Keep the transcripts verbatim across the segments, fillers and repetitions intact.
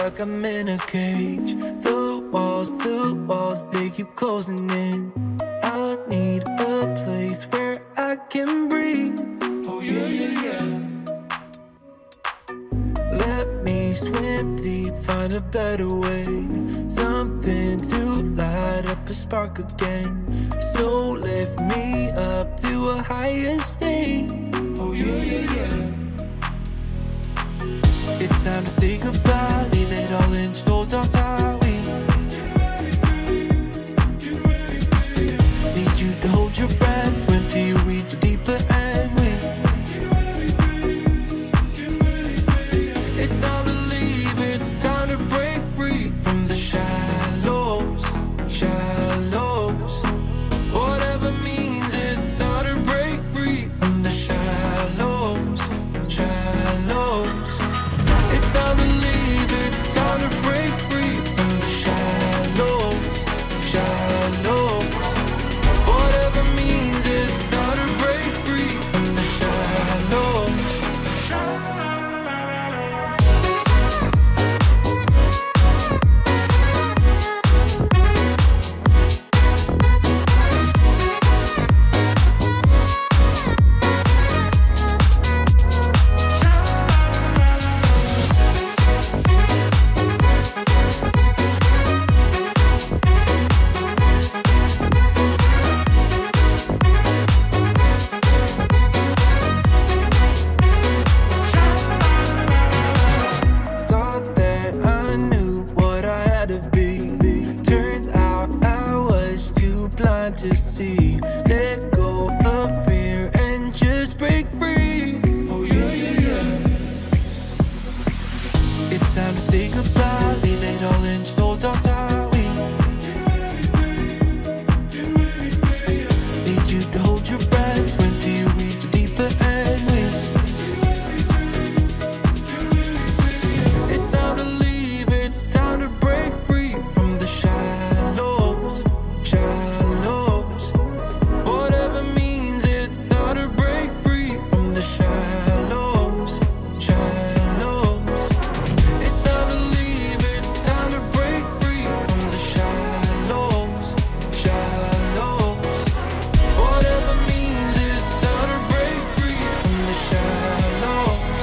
like I'm in a cage. The walls, the walls, they keep closing in. I need a place where I can breathe. Oh yeah, yeah, yeah. Let me swim deep, find a better way. Something to light up a spark again. So lift me up to a higher state. Oh yeah, yeah, yeah. It's time to say goodbye, leave it all in store, don't we? Need you to hold your breath, when do you reach a deeper end? We It's time to leave, it's time to break free from the shallows, shallows. Whatever means, it's time to break free from the shallows, shallows. It's time to leave, it's time to break free from the shallows, shallows. Whatever means, it's time to break free from the shallows. Thought that I knew what I had to be. Turns out I was too blind to see. Let go of fear and just break free. Oh yeah, yeah, yeah. It's time to say goodbye, leave it all in store, don't we? Need you to hold your breath, when do you reach a deeper end? We It's time to leave, it's time to break free from the shallows, shallows. Whatever means, it's time to break free from the shallows, shallows. It's time to leave, it's time to break free from the shallows, shallows. Whatever means, it's time to break free from the shallows.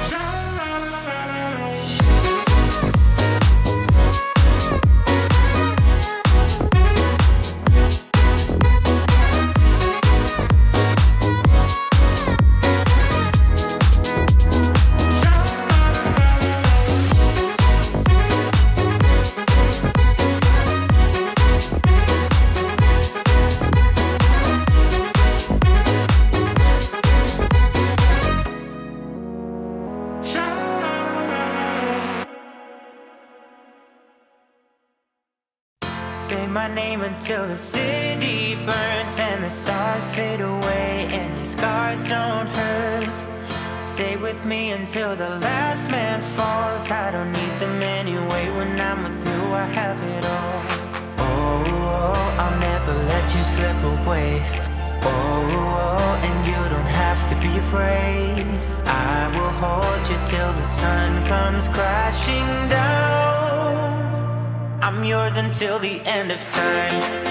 Say my name until the city burns and the stars fade away and your scars don't hurt. Stay with me until the last man falls. I don't need them anyway. When I'm with you, I have it all. Oh, oh, I'll never let you slip away. Oh, oh, and you don't have to be afraid. I will hold you till the sun comes crashing down. I'm yours until the end of time.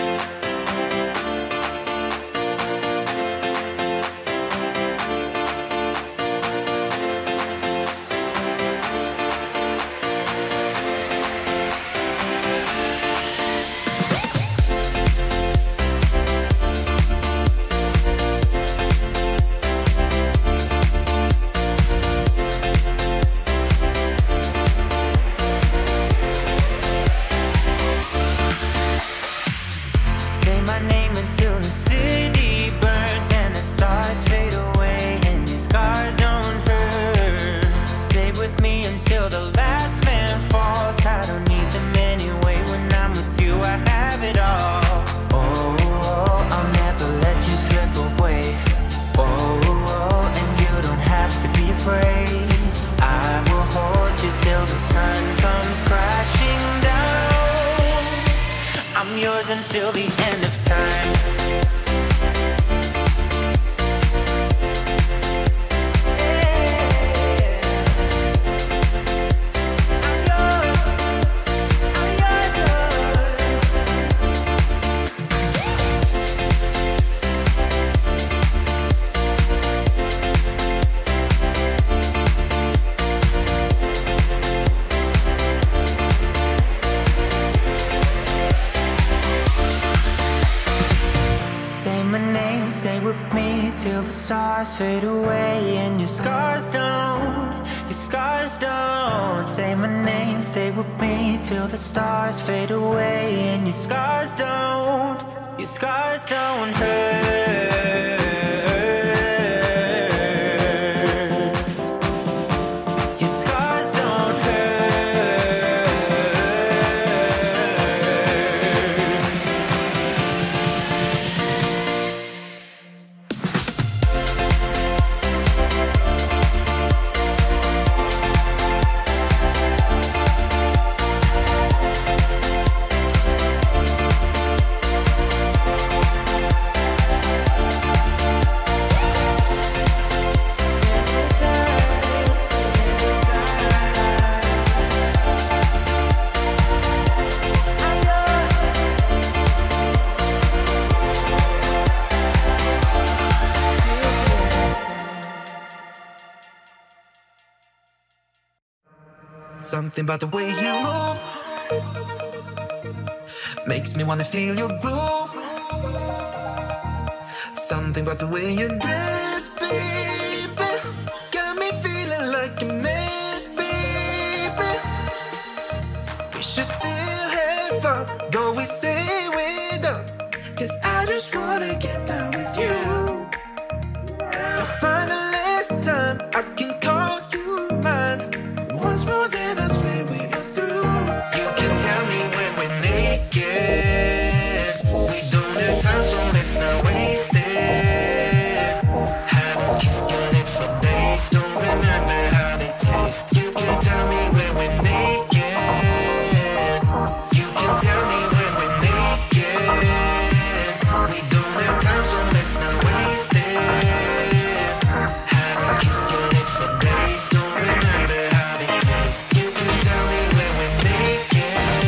Until the end of time. I'm yours. till the stars fade away and your scars don't, your scars don't. Say my name, stay with me till the stars fade away and your scars don't, your scars don't hurt. Something about the way you move makes me wanna feel your groove. Something about the way you dress, baby, got me feeling like a mess, baby. We should still have fun, though we say we're done, 'cause I just wanna get down with you. The final last time I can call you mine. Once more than I swear we are through. You can tell me when we're naked. We don't have time, so let's not waste it. Haven't kissed your lips for days, don't remember how they taste. You can tell me when we're naked. You can tell me when we're naked. We don't have time, so let's not waste it. Haven't kissed your lips for days, don't remember how they taste. You can tell me when we're naked,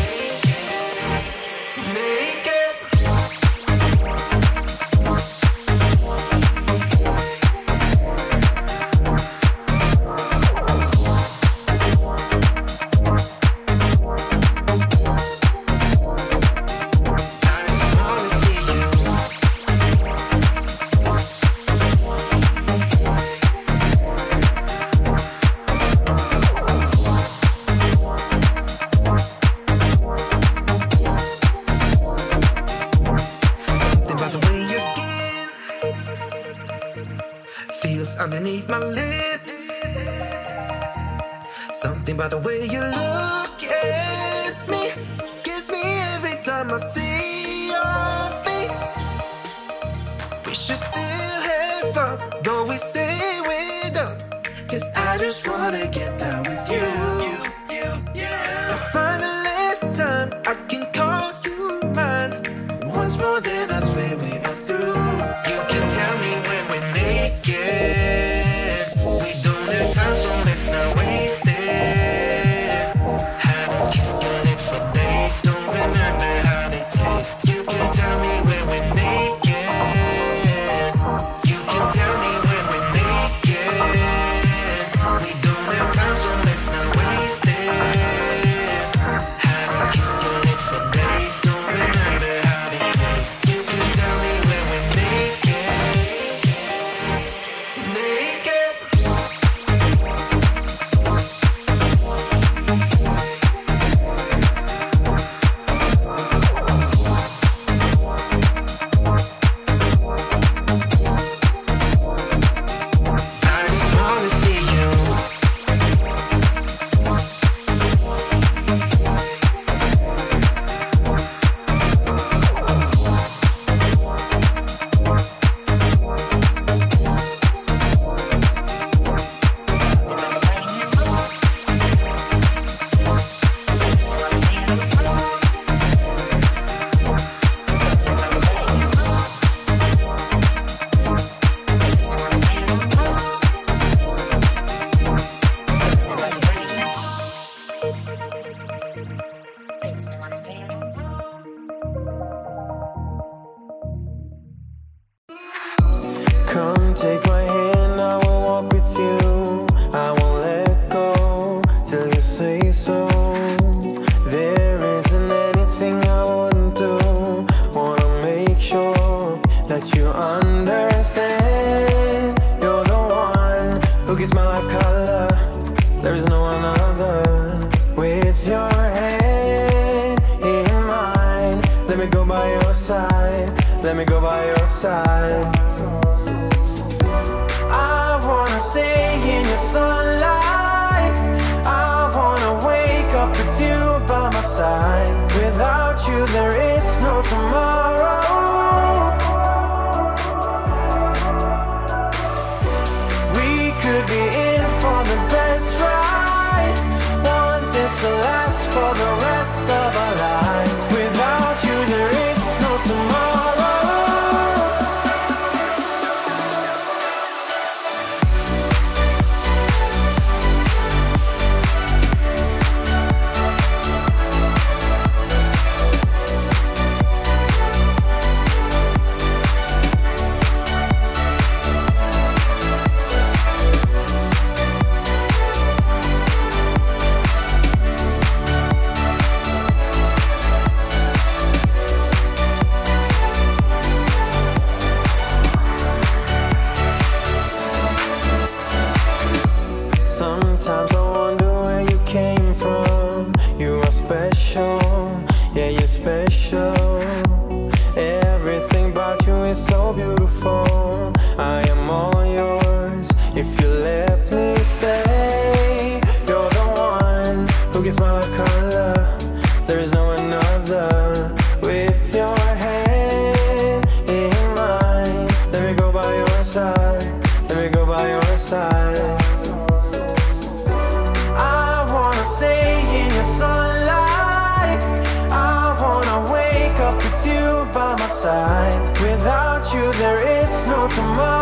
naked. I just wanna see you. Something about the way your skin feels underneath my lips. Something about the way you look at me gets me every time I see your face. We should still have fun, though we say we're done, 'cause I just wanna get down with you. The final last time I can call you mine. Once more than I swear we are through. You can tell me when we're naked. We don't have time, so let's not waste it. Haven't kissed your lips for days, don't remember how they taste. You can tell me when we're naked. You can tell me when we're naked. We don't have time, so let's not waste it. Haven't kissed your lips for days, don't remember how they taste. You can tell me when we're naked, could be in for the best ride. Want this to last for the rest of our lives. Without you there is no tomorrow. Sometimes I wonder where you came from. You are special, yeah, you're special. Everything about you is so beautiful. I am all yours if you let me stay. You're the one who gives my life color. There is no another. With your hand in mine, let me go by your side. Let me go by your side. Stay in your sunlight. I wanna wake up with you by my side. Without you there is no tomorrow.